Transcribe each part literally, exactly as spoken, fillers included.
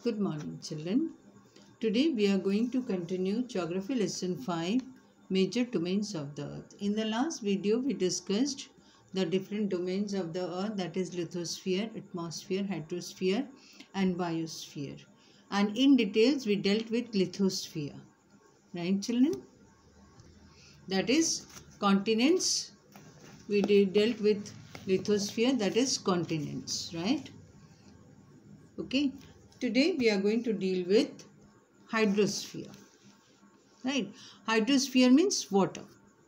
Good morning, children. Today we are going to continue Geography Lesson five, Major Domains of the Earth. In the last video, we discussed the different domains of the Earth, that is lithosphere, atmosphere, hydrosphere and biosphere. And in details, we dealt with lithosphere. Right, children? That is continents. We did, dealt with lithosphere, that is continents, right? Okay. Today we are going to deal with hydrosphere. Right? Hydrosphere means water.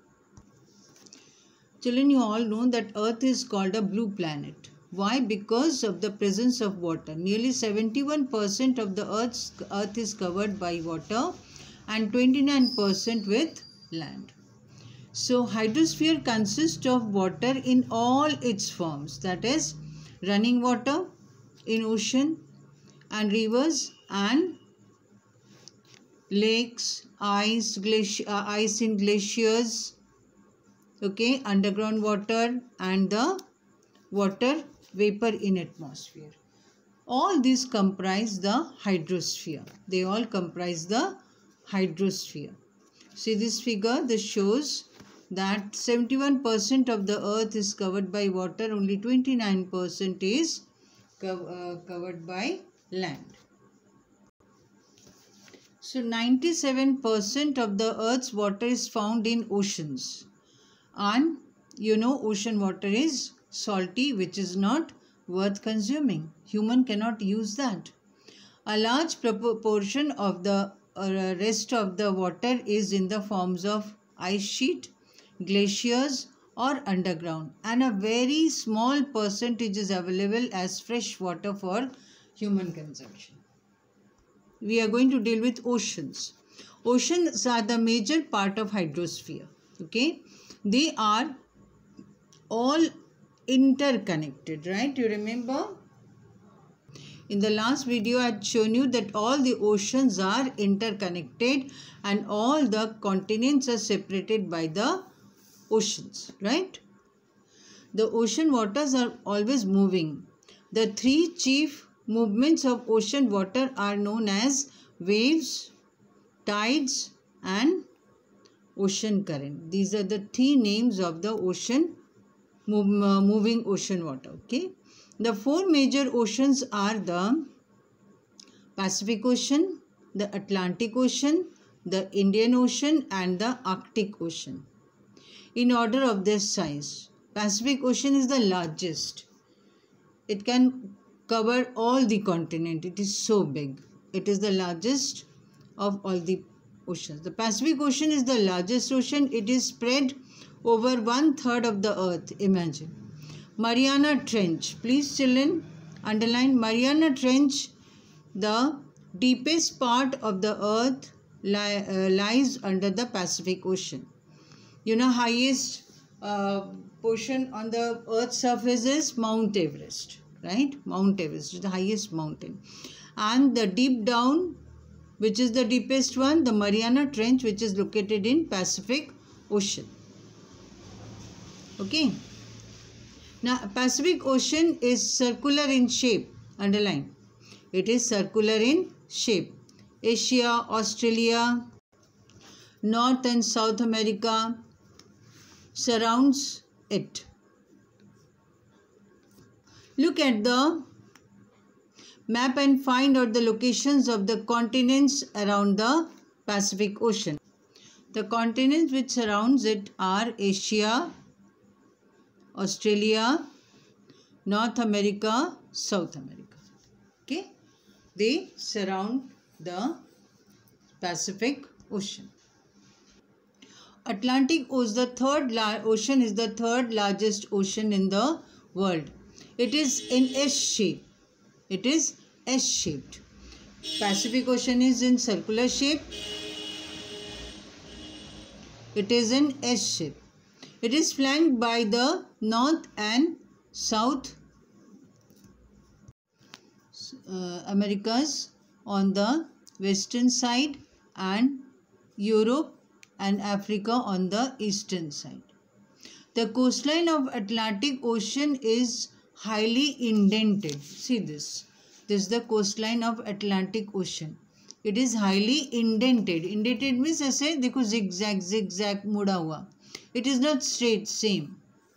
Children, you all know that Earth is called a blue planet. Why? Because of the presence of water. Nearly seventy-one percent of the Earth's, Earth is covered by water and twenty-nine percent with land. So, hydrosphere consists of water in all its forms. That is, running water in ocean and rivers and lakes, ice, glacier, uh, ice in glaciers, okay, underground water and the water vapor in atmosphere. All these comprise the hydrosphere. They all comprise the hydrosphere. See this figure, this shows that seventy-one percent of the earth is covered by water, only twenty-nine percent is co uh, covered by land. So ninety-seven percent of the earth's water is found in oceans, and you know ocean water is salty, which is not worth consuming. Human cannot use that. A large proportion of the uh, rest of the water is in the forms of ice sheet, glaciers or underground, and a very small percentage is available as fresh water for human consumption. We are going to deal with oceans. Oceans are the major part of hydrosphere. Okay, they are all interconnected, right? You remember in the last video I had shown you that all the oceans are interconnected and all the continents are separated by the oceans, right? The ocean waters are always moving. The three chief movements of ocean water are known as waves, tides and ocean current. These are the three names of the ocean move, uh, moving ocean water. Okay. The four major oceans are the Pacific Ocean, the Atlantic Ocean, the Indian Ocean and the Arctic Ocean. In order of their size, Pacific Ocean is the largest. It can cover all the continent. It is so big. It is the largest of all the oceans. The Pacific Ocean is the largest ocean. It is spread over one third of the earth. Imagine. Mariana Trench. Please children underline Mariana Trench. The deepest part of the earth li uh, lies under the Pacific Ocean. You know, highest uh, portion on the earth's surface is Mount Everest. Right? Mount Everest is the highest mountain. And the deep down, which is the deepest one, the Mariana Trench, which is located in Pacific Ocean. Okay. Now, Pacific Ocean is circular in shape. Underline. It is circular in shape. Asia, Australia, North and South America surrounds it. Look at the map and find out the locations of the continents around the Pacific Ocean. The continents which surrounds it are Asia, Australia, North America, South America. Okay, they surround the Pacific Ocean. Atlantic is the third ocean is the third largest ocean in the world. It is in S shape. It is S shaped. Pacific Ocean is in circular shape. It is in S shape. It is flanked by the North and South uh, Americas on the western side and Europe and Africa on the eastern side. The coastline of Atlantic Ocean is highly indented. See this. This is the coastline of Atlantic Ocean. It is highly indented. Indented means ऐसे देखो zigzag zigzag मुड़ा हुआ. It is not straight, same.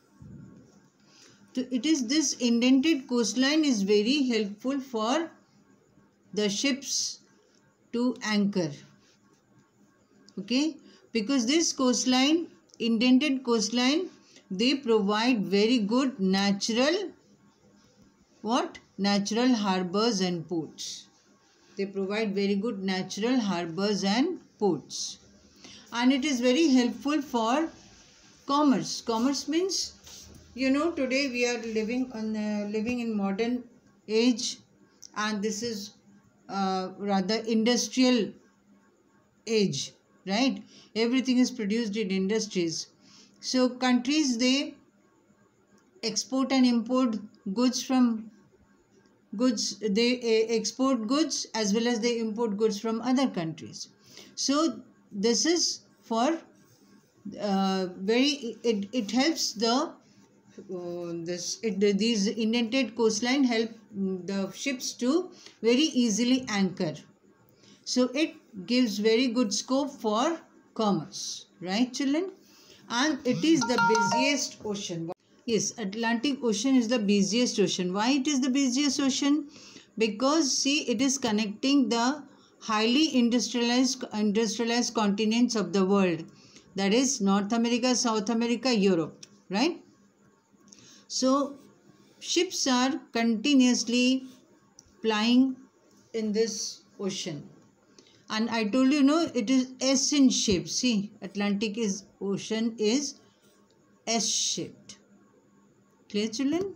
So it is this indented coastline is very helpful for the ships to anchor. Okay, because this coastline, indented coastline, they provide very good natural what? Natural harbors and ports. They provide very good natural harbors and ports. And it is very helpful for commerce. Commerce means, you know, today we are living on uh, living in modern age, and this is uh, rather industrial age, right? Everything is produced in industries. So countries, they export and import goods from goods they uh, export goods as well as they import goods from other countries. So this is for uh, very it, it helps the uh, this it, these indented coastline help the ships to very easily anchor. So it gives very good scope for commerce, right children? And it is the busiest ocean. Yes, Atlantic Ocean is the busiest ocean. Why it is the busiest ocean? Because see, it is connecting the highly industrialized industrialized continents of the world. That is North America, South America, Europe, right? So ships are continuously plying in this ocean. And I told you, no, it is S in shape. See, Atlantic is ocean is S shaped. Clear, children?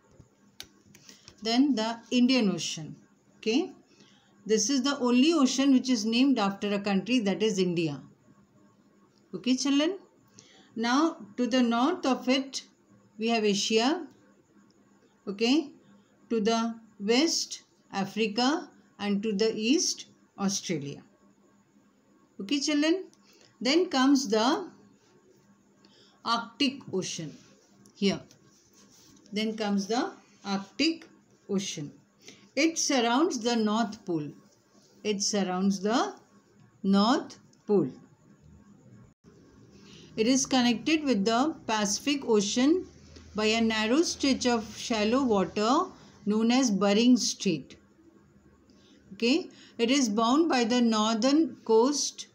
Then the Indian Ocean. Okay. This is the only ocean which is named after a country, that is India. Okay, children? Now, to the north of it, we have Asia. Okay. To the west, Africa. And to the east, Australia. Okay, children? Then comes the Arctic Ocean. Here. Then comes the Arctic Ocean. It surrounds the North Pole. It surrounds the North Pole. It is connected with the Pacific Ocean by a narrow stretch of shallow water known as Bering Strait. Okay. It is bound by the northern coast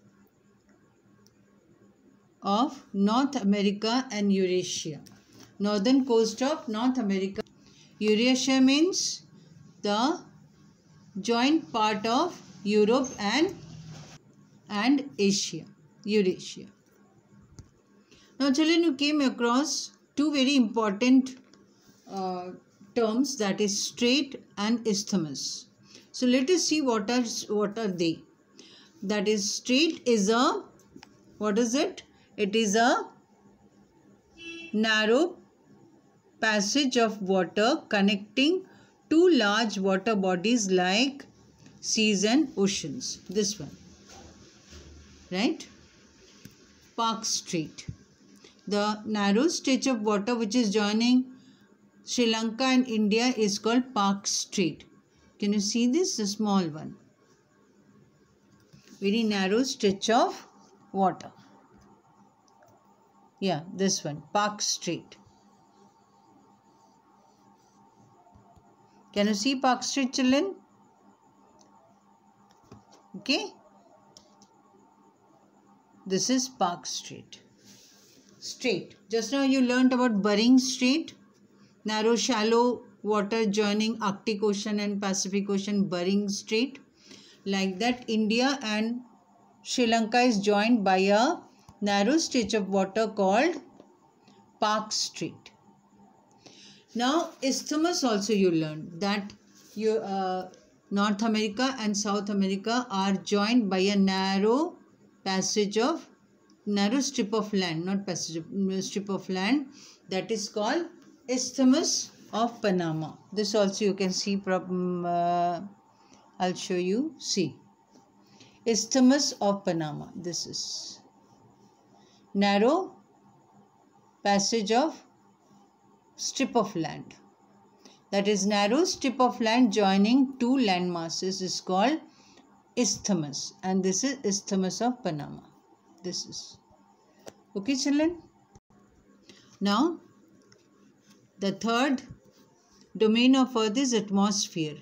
of North America and Eurasia. Northern coast of North America. Eurasia means the joint part of Europe and, and Asia. Eurasia. Now children, you came across two very important uh, terms, that is strait and isthmus. So let us see what are, what are they. That is, strait is a, what is it? It is a narrow passage of water connecting two large water bodies like seas and oceans. This one, right? Park Strait. The narrow stretch of water which is joining Sri Lanka and India is called Park Strait. Can you see this? The small one. Very narrow stretch of water. Yeah, this one, Park Strait. Can you see Park Strait, children? Okay. This is Park Strait. Strait. Just now you learnt about Bering Strait. Narrow, shallow water joining Arctic Ocean and Pacific Ocean, Bering Strait. Like that, India and Sri Lanka is joined by a narrow stretch of water called Park Strait. Now, isthmus also you learned that you, uh, North America and South America are joined by a narrow passage of, narrow strip of land, not passage, strip of land, that is called Isthmus of Panama. This also you can see from, uh, I'll show you, see. Isthmus of Panama, this is narrow passage of strip of land. that is narrow strip of land joining two land masses, is called isthmus, and this is Isthmus of Panama. This is okay, children. Now the third domain of Earth is atmosphere.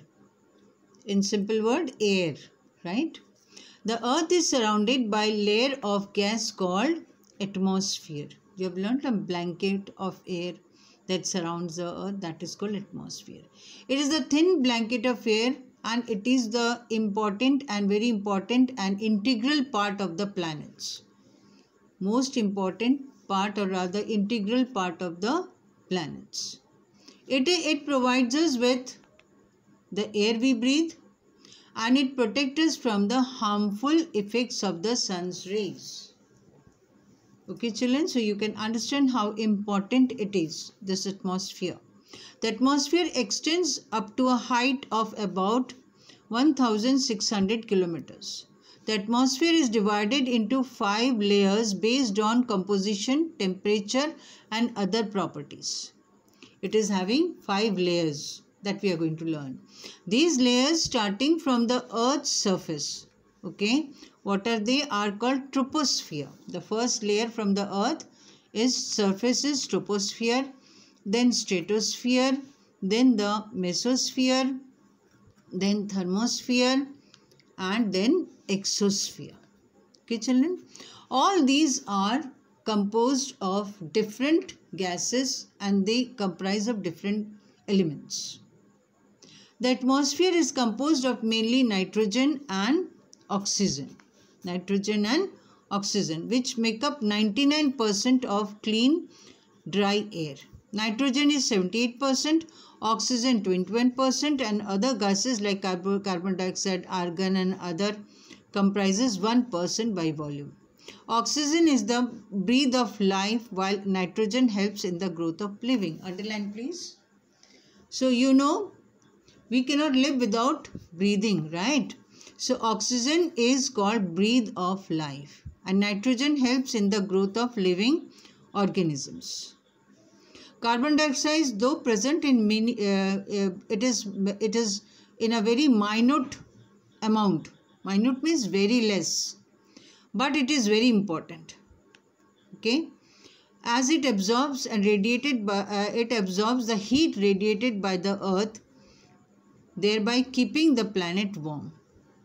In simple word, air, right? The Earth is surrounded by layer of gas called atmosphere. You have learned a blanket of air that surrounds the Earth, that is called atmosphere. It is the thin blanket of air, and it is the important and very important and integral part of the planets. Most important part, or rather integral part of the planets. It, it provides us with the air we breathe, and it protects us from the harmful effects of the sun's rays. Okay, children, so you can understand how important it is, this atmosphere. The atmosphere extends up to a height of about one thousand six hundred kilometers. The atmosphere is divided into five layers based on composition, temperature, and other properties. It is having five layers that we are going to learn. These layers starting from the Earth's surface. Okay, what are they? Are called troposphere. The first layer from the Earth is surface is troposphere, then stratosphere, then the mesosphere, then thermosphere, and then exosphere. Okay, children, all these are composed of different gases and they comprise of different elements. The atmosphere is composed of mainly nitrogen and oxygen. Nitrogen and oxygen, which make up ninety-nine percent of clean dry air. Nitrogen is seventy-eight percent, oxygen twenty-one percent, and other gases like carbon, carbon dioxide, argon, and other comprises one percent by volume. Oxygen is the breath of life, while nitrogen helps in the growth of living. Underline, please. So, you know, we cannot live without breathing, right? So, oxygen is called breath of life, and nitrogen helps in the growth of living organisms. Carbon dioxide, though present in many, uh, uh, it is it is in a very minute amount. Minute means very less, but it is very important. Okay, as it absorbs and radiated by uh, it absorbs the heat radiated by the Earth, thereby keeping the planet warm.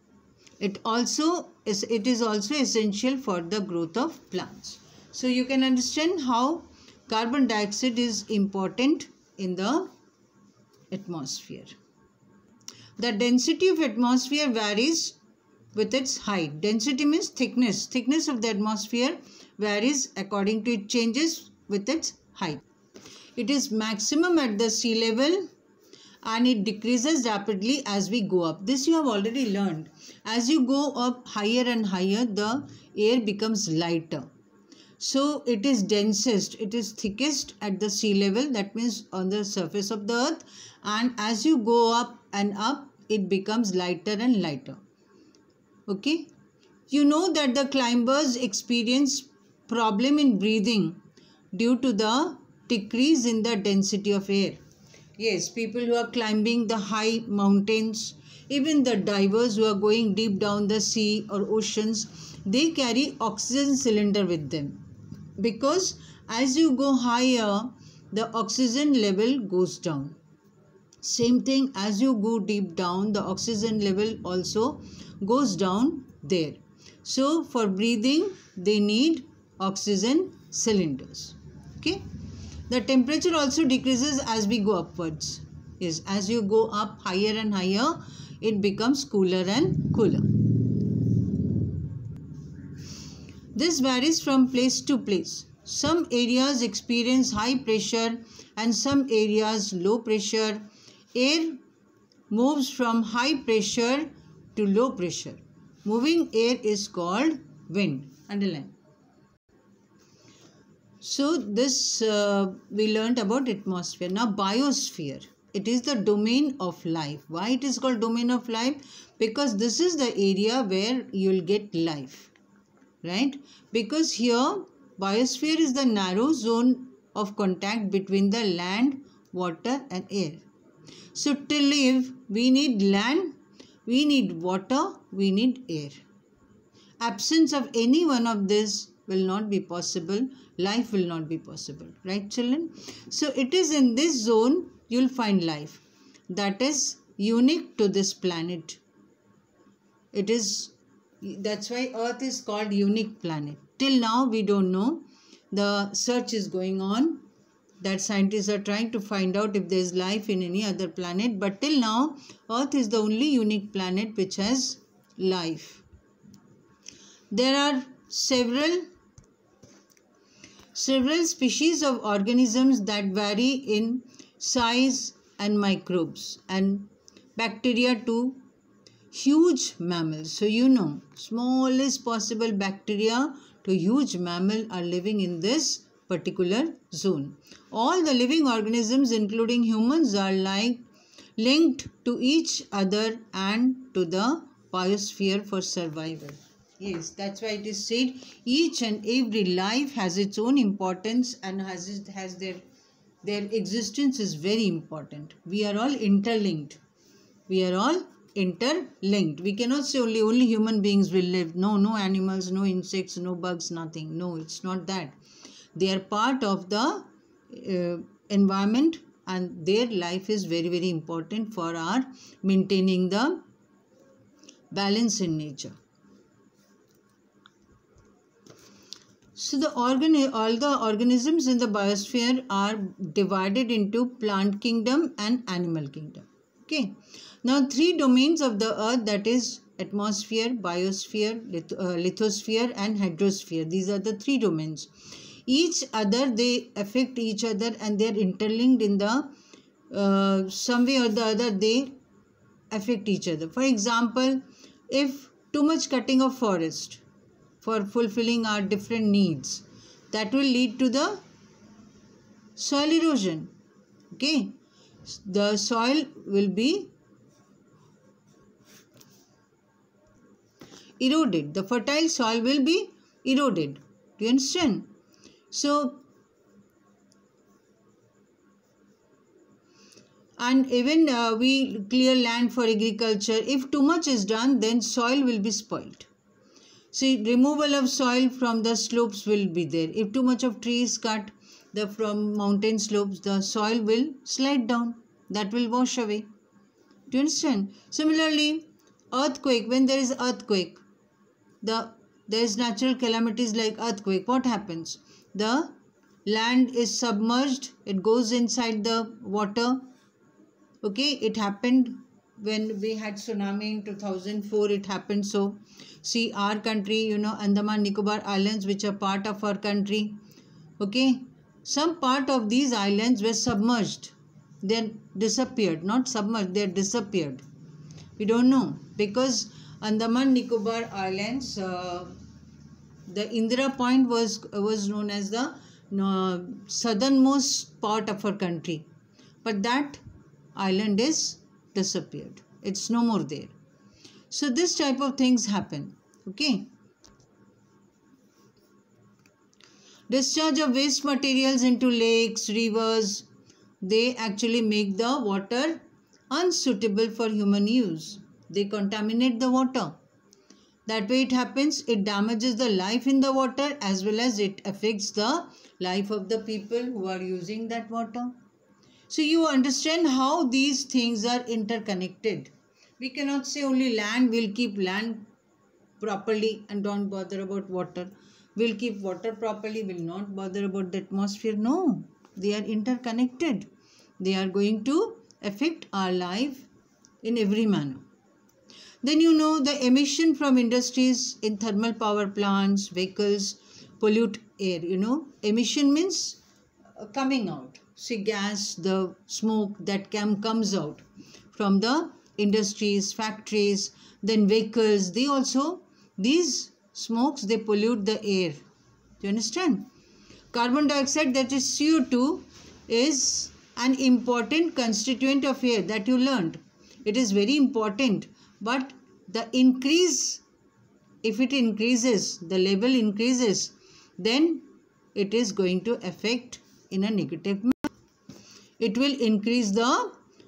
It also is it is also essential for the growth of plants. So you can understand how carbon dioxide is important in the atmosphere. The density of atmosphere varies with its height. Density means thickness. Thickness of the atmosphere varies according to it changes with its height. It is maximum at the sea level and it decreases rapidly as we go up. This you have already learned. As you go up higher and higher, the air becomes lighter. So it is densest, it is thickest at the sea level, that means on the surface of the earth, and as you go up and up, it becomes lighter and lighter. Okay, you know that the climbers experience problem in breathing due to the decrease in the density of air. Yes, people who are climbing the high mountains, even the divers who are going deep down the sea or oceans, they carry oxygen cylinder with them, because as you go higher, the oxygen level goes down. Same thing, as you go deep down, the oxygen level also goes down there. So for breathing, they need oxygen cylinders. Okay. The temperature also decreases as we go upwards. Yes, as you go up higher and higher, it becomes cooler and cooler. This varies from place to place. Some areas experience high pressure and some areas low pressure. Air moves from high pressure to low pressure. Moving air is called wind. Underline. So this uh, we learnt about atmosphere. Now biosphere. It is the domain of life. Why it is called domain of life? Because this is the area where you will get life. Right? Because here biosphere is the narrow zone of contact between the land, water and air. So to live, we need land, we need water, we need air. Absence of any one of this will not be possible. Life will not be possible. Right, children? So it is in this zone you'll find life. That is unique to this planet. It is, that's why Earth is called unique planet. Till now we don't know. The search is going on, that scientists are trying to find out if there is life in any other planet. But till now, Earth is the only unique planet which has life. There are several, several species of organisms that vary in size and microbes and bacteria to huge mammals. So you know, smallest possible bacteria to huge mammal are living in this particular zone. All the living organisms, including humans, are like linked to each other and to the biosphere for survival. Yes, that's why it is said each and every life has its own importance and has it has their their existence is very important. We are all interlinked. We are all interlinked. We cannot say only only human beings will live. No, no animals, no insects, no bugs, nothing. No, it's not that. They are part of the uh, environment, and their life is very very important for our maintaining the balance in nature. So the organ, all the organisms in the biosphere are divided into plant kingdom and animal kingdom. Okay. Now three domains of the earth, that is atmosphere, biosphere, lith uh, lithosphere and hydrosphere. These are the three domains. Each other, they affect each other and they are interlinked in the uh, some way or the other, they affect each other. For example, if too much cutting of forest for fulfilling our different needs, that will lead to the soil erosion. Okay, the soil will be eroded. The fertile soil will be eroded. Do you understand? So, and even uh, we clear land for agriculture. If too much is done, then soil will be spoiled. See, removal of soil from the slopes will be there. If too much of trees cut the from mountain slopes, the soil will slide down. That will wash away. Do you understand? Similarly, earthquake. When there is earthquake, the there is natural calamities like earthquake. What happens? The land is submerged. It goes inside the water. Okay, it happened when we had tsunami in two thousand four. It happened so. See, our country, you know, Andaman Nicobar Islands, which are part of our country. Okay, some part of these islands were submerged. They disappeared, not submerged, they disappeared. We don't know, because Andaman Nicobar Islands, uh, the Indira Point was was known as the uh, southernmost part of our country, but that island is disappeared. It's no more there. So this type of things happen. Okay. Discharge of waste materials into lakes, rivers, they actually make the water unsuitable for human use. They contaminate the water. That way it happens, it damages the life in the water as well as it affects the life of the people who are using that water. So you understand how these things are interconnected. We cannot say only land, we'll keep land properly and don't bother about water. We'll keep water properly, will not bother about the atmosphere. No, they are interconnected. They are going to affect our life in every manner. Then you know the emission from industries in thermal power plants, vehicles, pollute air. You know, emission means uh, coming out. See, gas, the smoke that can, comes out from the industries, factories, then vehicles, they also, these smokes, they pollute the air. Do you understand? Carbon dioxide, that is C O two, is an important constituent of air that you learned. It is very important, but the increase, if it increases, the level increases, then it is going to affect in a negative manner. It will increase the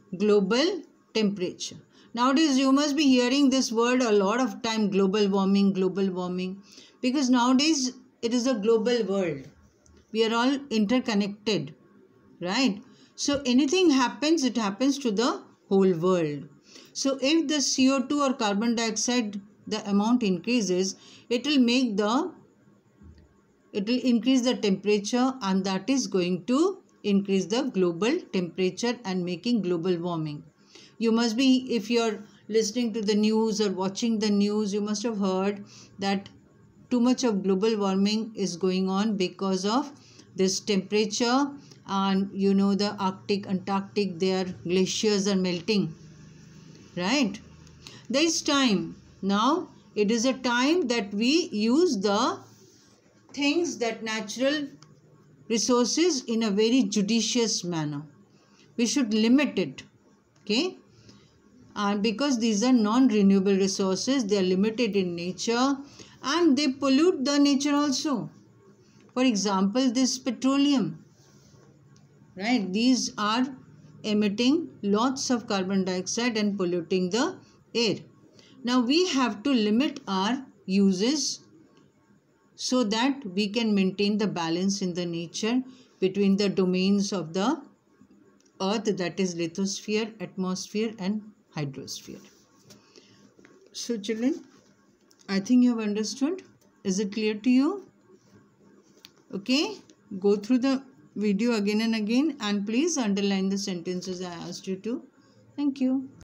global temperature. Nowadays you must be hearing this word a lot of time, global warming, global warming, because nowadays it is a global world. We are all interconnected, right? So anything happens, it happens to the whole world. So if the C O two or carbon dioxide, the amount increases, it will make the, it will increase the temperature, and that is going to increase the global temperature and making global warming. You must be, if you are listening to the news or watching the news, you must have heard that too much of global warming is going on because of this temperature, and you know the Arctic, Antarctic, their glaciers are melting, right? There is time. Now it is a time that we use the things, that natural resources, in a very judicious manner. We should limit it, okay? And because these are non-renewable resources, they are limited in nature and they pollute the nature also. For example, this petroleum, right? These are emitting lots of carbon dioxide and polluting the air. Now we have to limit our uses so that we can maintain the balance in the nature between the domains of the earth, that is lithosphere, atmosphere and hydrosphere. So children, I think you have understood. Is it clear to you? Okay, go through the video again and again, and please underline the sentences I asked you to. Thank you.